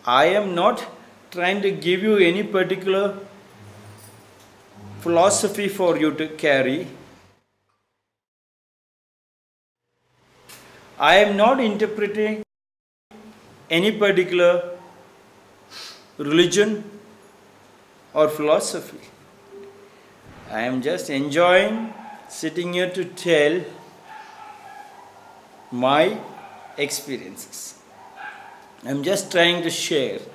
I am not trying to give you any particular philosophy for you to carry. I am not interpreting any particular religion or philosophy. I am just enjoying sitting here to tell my experiences. I am just trying to share.